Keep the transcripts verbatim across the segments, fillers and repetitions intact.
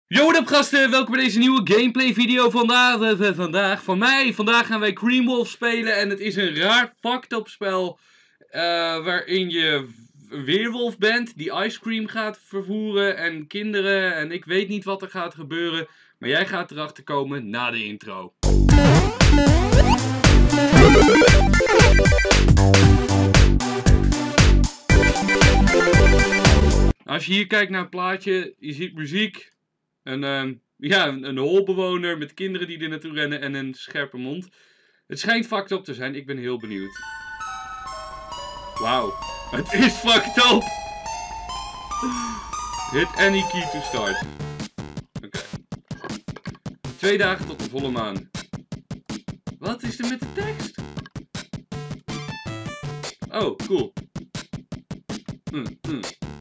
Yo, what up gasten, welkom bij deze nieuwe gameplay video vandaag, uh, vandaag van mij. Vandaag gaan wij Cream Wolf spelen en het is een raar fucked up spel uh, waarin je een weerwolf bent die ice cream gaat vervoeren en kinderen en ik weet niet wat er gaat gebeuren. Maar jij gaat erachter komen na de intro. Als je hier kijkt naar het plaatje, je ziet muziek. Een, uh, ja, een, een holbewoner met kinderen die er naartoe rennen en een scherpe mond. Het schijnt fucked up te zijn, ik ben heel benieuwd. Wauw, het is fucked up! Hit any key to start. Oké. Okay. Twee dagen tot de volle maan. Wat is er met de tekst? Oh, cool. Mm, mm.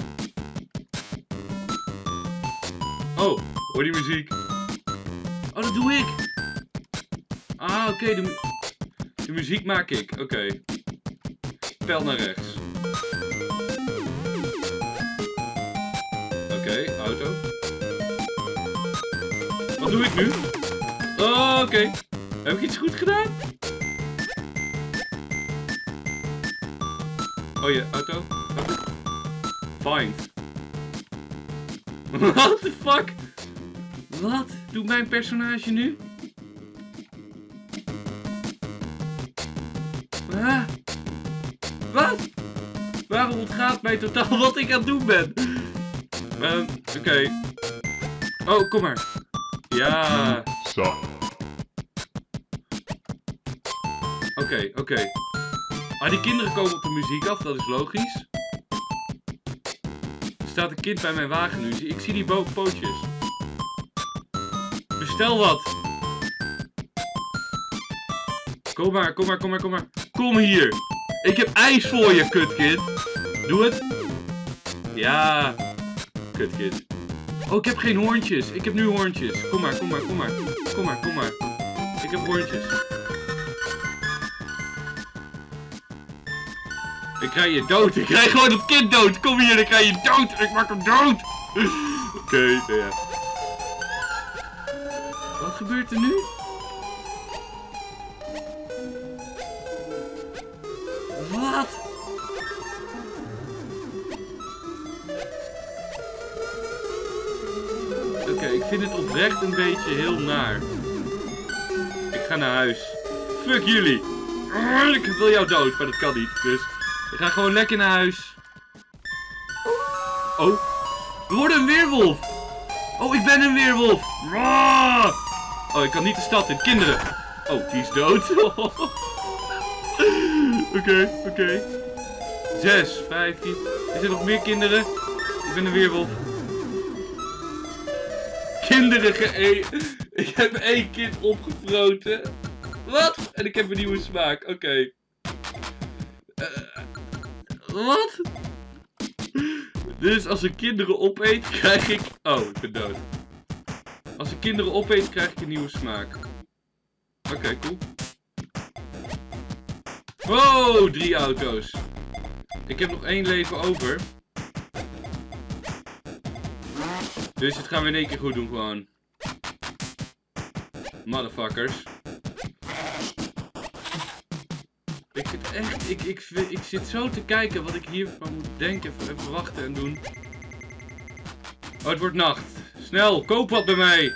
Oh, hoor die muziek. Oh, dat doe ik. Ah, oké, okay, de, mu de muziek maak ik. Oké. Okay. Pijl naar rechts. Oké, okay, auto. Wat doe ik nu? Oh, oké. Okay. Heb ik iets goed gedaan? Oh ja, auto. auto. Find. What the fuck? Wat doet mijn personage nu? Ah. Wat? Waarom ontgaat mij totaal wat ik aan het doen ben? Um, Oké. Okay. Oh, kom maar. Ja. Zo. Oké, okay, oké. Okay. Ah, die kinderen komen op de muziek af, dat is logisch. Er staat een kind bij mijn wagen nu. Ik zie die boven pootjes. Bestel wat. Kom maar, kom maar, kom maar, kom maar. Kom hier. Ik heb ijs voor je, kutkid. Doe het. Ja. Kutkid. Oh, ik heb geen hoorntjes. Ik heb nu hoorntjes. Kom maar, kom maar, kom maar. Kom maar, kom maar. Ik heb hoorntjes. Ik krijg je dood. Ik krijg gewoon het kind dood. Kom hier, dan krijg je dood. Ik maak hem dood. Oké, okay, ja. Wat gebeurt er nu? Wat? Oké, okay, ik vind het oprecht een beetje heel naar. Ik ga naar huis. Fuck jullie. Ik wil jou dood, maar dat kan niet. Dus ik ga gewoon lekker naar huis. Oh. We worden een weerwolf. Oh, ik ben een weerwolf. Oh, ik kan niet de stad in. Kinderen. Oh, die is dood. Oké, oké. Okay, okay. Zes, vijf, vier. Is er nog meer kinderen? Ik ben een weerwolf. Kinderen geëten. Ik heb één kind opgefroten. Wat? En ik heb een nieuwe smaak. Oké. Okay. Uh, wat? Dus als ik kinderen opeet, krijg ik... Oh, ik ben dood. Als ik kinderen opeet, krijg ik een nieuwe smaak. Oké, okay, cool. Wow, drie auto's. Ik heb nog één leven over. Dus het gaan we in één keer goed doen gewoon. Motherfuckers. Ik zit echt, ik, ik, ik zit zo te kijken wat ik hiervan moet denken en verwachten en doen. Oh, het wordt nacht. Snel, koop wat bij mij.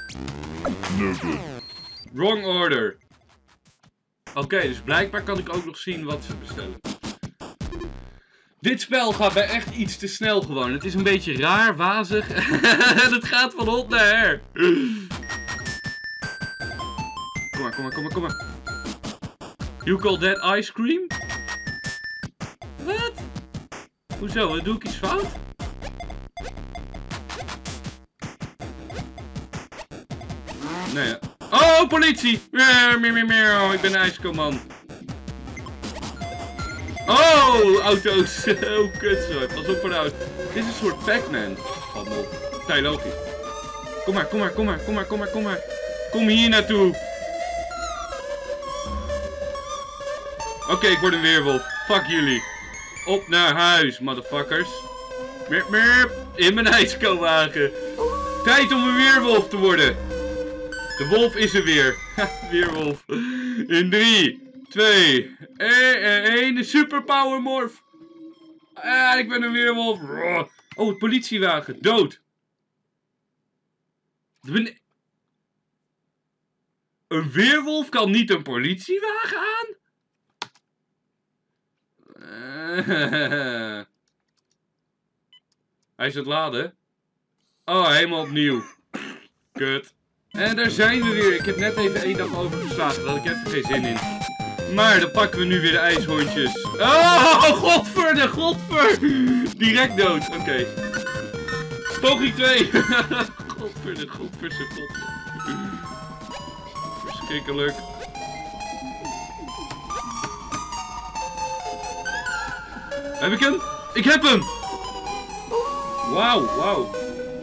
Wrong order. Oké, okay, dus blijkbaar kan ik ook nog zien wat ze bestellen. Dit spel gaat bij echt iets te snel gewoon. Het is een beetje raar, wazig. En het gaat van hot naar her. Kom maar, kom maar, kom maar, kom maar. You call that ice cream? Wat? Hoezo? Doe ik iets fout? Nee. Oh, politie! Meer, meer, meer, meer. Ik ben een ijskoman. Oh, auto's. Oh, kut. Pas op voor de auto. Dit is een soort Pac-Man. Valt me op. Vrij logisch. Kom maar, kom maar, kom maar, kom maar, kom maar, kom maar. Kom hier naartoe. Oké, okay, ik word een weerwolf. Fuck jullie. Op naar huis, motherfuckers. Merp, merp. In mijn ijskowagen. Tijd om een weerwolf te worden. De wolf is er weer. Weerwolf. In drie, twee, één. Superpower morph. Ah, ik ben een weerwolf. Oh, het politiewagen. Dood. Ben... Een weerwolf kan niet een politiewagen aan? Uh... Hij is het laden. Oh, helemaal opnieuw. Kut. En daar zijn we weer. Ik heb net even één dag overgeslagen. Daar had ik even geen zin in. Maar dan pakken we nu weer de ijshondjes. Oh, godver, de godver. Direct dood. Oké. Okay. Poging twee. Godver, de godver, de godver. Verschrikkelijk. Heb ik hem? Ik heb hem! Wauw, wauw.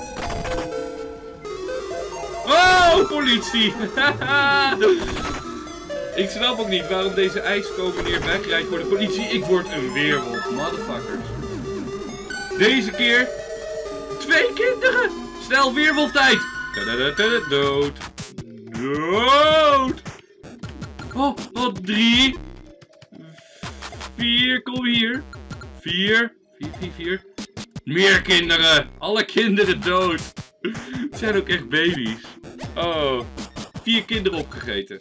Oh, politie! Ik snap ook niet waarom deze ijskomeneer wegrijdt voor de politie. Ik word een weerwolf, motherfuckers. Deze keer twee kinderen! Snel, weerwolftijd! Dood! Dood! Oh, wat drie! Vier, kom hier! Vier, vier, vier, vier. Meer kinderen! Alle kinderen dood! Het zijn ook echt baby's. Oh, vier kinderen opgegeten.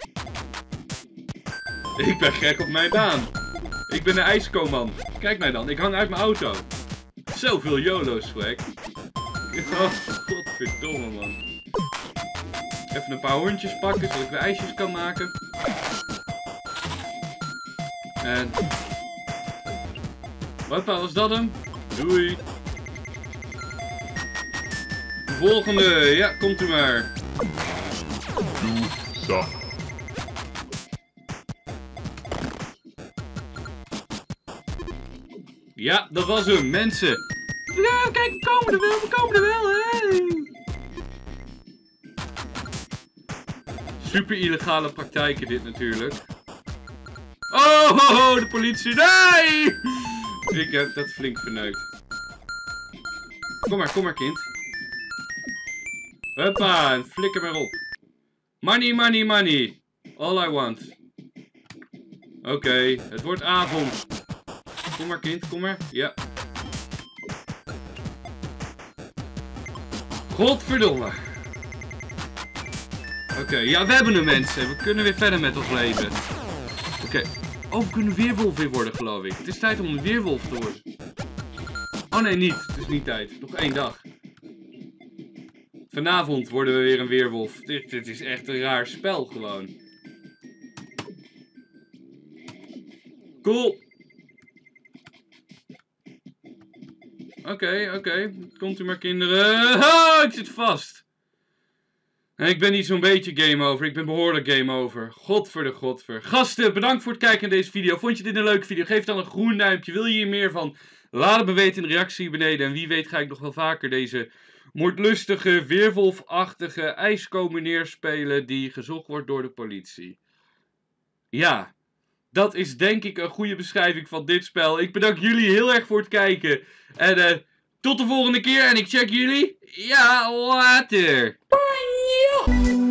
Ik ben gek op mijn baan. Ik ben een ijskoman. Kijk mij dan, ik hang uit mijn auto. Zoveel YOLO's, swag. Oh, godverdomme, man. Even een paar hondjes pakken, zodat ik weer ijsjes kan maken. En... Hoppa, was dat hem? Doei. De volgende, ja, komt u maar. Zo. Ja, dat was hem, mensen. Ja, kijk, we komen er wel, we komen er wel, hè. Super illegale praktijken dit natuurlijk. Oh, oh, oh, de politie, nee! Ik heb dat flink verneukt. Kom maar, kom maar, kind. Hoppa, en flikker maar op. Money, money, money. All I want. Oké, okay, het wordt avond. Kom maar, kind, kom maar. Ja. Godverdomme. Oké, okay, ja, we hebben hem, mensen. We kunnen weer verder met ons leven. Oké. Okay. Oh, we kunnen weerwolf weer worden, geloof ik. Het is tijd om een weerwolf te worden. Oh nee, niet. Het is niet tijd. Nog één dag. Vanavond worden we weer een weerwolf. Dit, dit is echt een raar spel, gewoon. Cool. Oké, okay, oké. Okay. Komt u maar, kinderen. Oh, ik zit vast. En ik ben niet zo'n beetje game over. Ik ben behoorlijk game over. Godver de godver. Gasten, bedankt voor het kijken naar deze video. Vond je dit een leuke video? Geef dan een groen duimpje. Wil je hier meer van? Laat het me weten in de reactie beneden. En wie weet ga ik nog wel vaker deze moordlustige, weerwolfachtige ijskomeneer spelen die gezocht wordt door de politie. Ja, dat is denk ik een goede beschrijving van dit spel. Ik bedank jullie heel erg voor het kijken. En uh, tot de volgende keer. En ik check jullie. Ja, later. Bye.